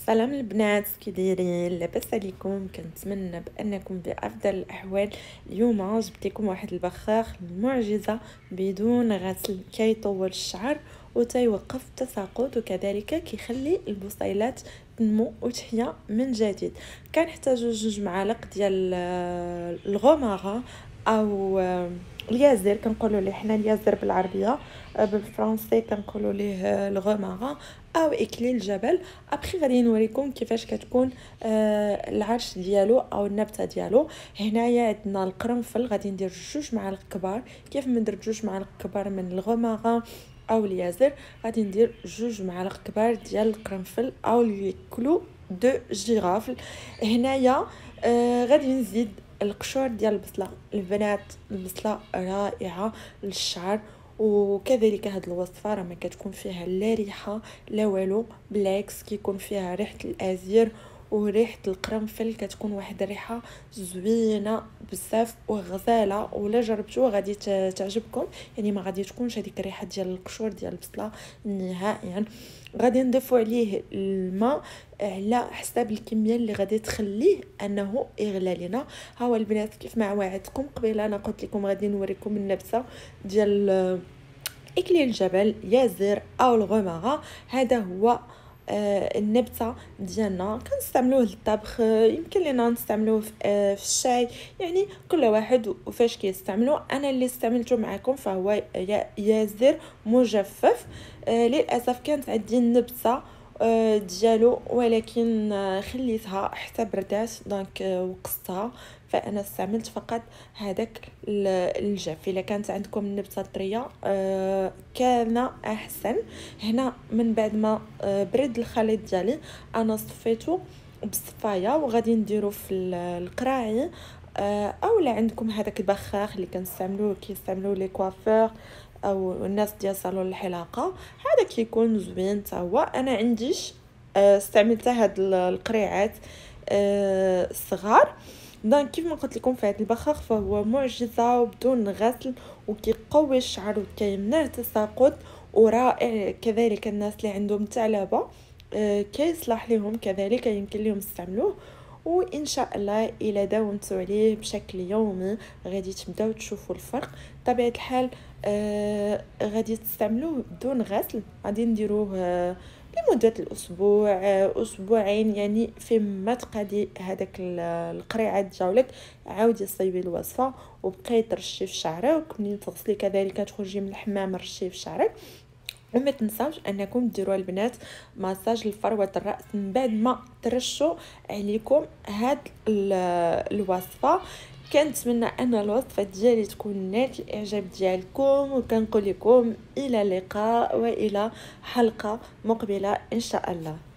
سلام البنات، كي دايرين؟ لاباس عليكم؟ كنتمنى بانكم بافضل الاحوال. اليوم جبت لكم واحد البخاخ المعجزه بدون غسل، كيطول الشعر وتيوقف التساقط وكذلك كيخلي البصيلات تنمو وتحيا من جديد. كنحتاجو 2 معالق ديال الغومارا او اليازر، كنقولوا ليه حنا اليازر بالعربيه، بالفرنسي كنقولوا ليه الغومارا او اكليل الجبل. ابخي غادي نوريكم كيفاش كتكون العرش ديالو او النبته ديالو. هنايا عندنا القرنفل، غادي ندير 2 معالق كبار. كيف ما درت 2 معالق كبار من الغوماغا او اليازر، غادي ندير 2 معالق كبار ديال القرنفل او الكلو دو جيرافل. هنايا غادي نزيد القشور ديال البصله. البنات، البصله رائعه للشعر، وكذلك هاد الوصفه راه ما كتكون فيها لا ريحه لا والو، بالعكس كيكون فيها ريحه الازير وريحه القرنفل، كتكون واحد الريحه زوينه بزاف وغزاله، ولا جربتوه غادي تعجبكم. يعني ما غادي تكونش هذيك الريحه ديال القشور ديال البصله نهائيا. غادي نضيفوا عليه الماء على حساب الكميه اللي غادي تخليه انه يغلى لنا. ها هو البنات، كيف ما وعدتكم قبيله انا قلت لكم غادي نوريكم النبته ديال اكليل الجبل، يازر او الغومارا. هذا هو النبته ديالنا، كنستعملوه للطبخ، يمكن لنا نستعملوه في الشاي، يعني كل واحد وفاش كيستعملو. انا اللي استعملته معكم فهو يازر مجفف. للاسف كانت عندي النبته ديالو، ولكن خليتها حتى بردات دونك وقستها، فانا استعملت فقط هذاك الجاف. الا كانت عندكم النبته طريه كان احسن. هنا من بعد ما برد الخليط ديالي انا صفيته بالصفايه، وغادي نديرو في القراعي، او لا عندكم هذاك البخاخ اللي كيستعملوه لي كوافور او الناس ديال صالون الحلاقه، هذا كيكون زوين حتى هو. انا عنديش استعملت هاد القريعات الصغار. دونك كيف ما قلت لكم، في هذا البخاخ فهو معجزه وبدون غسل، وكيقوي الشعر وكيمنع التساقط، ورائع كذلك الناس اللي عندهم ثعلبه كيصلح لهم كذلك، يمكن لهم يستعملوه. وان شاء الله الى داومتوا عليه بشكل يومي غادي تبداو تشوفوا الفرق. طبيعه الحال غادي تستعملوه بدون غسل، غادي نديروه لمده الاسبوع اسبوعين، يعني فيما تقادي هذاك القريعات ديالك عاودي صيبي الوصفه وبقاي ترشي في شعرك. ملي تغسلي كذلك تخرجي من الحمام رشي في شعرك. وما تنساوش انكم ديروا البنات مساج لفروه الراس من بعد ما ترشوا عليكم هاد الوصفه. كنتمنى ان الوصفه ديالي تكون نالت الاعجاب ديالكم، وكنقول لكم الى اللقاء والى حلقه مقبله ان شاء الله.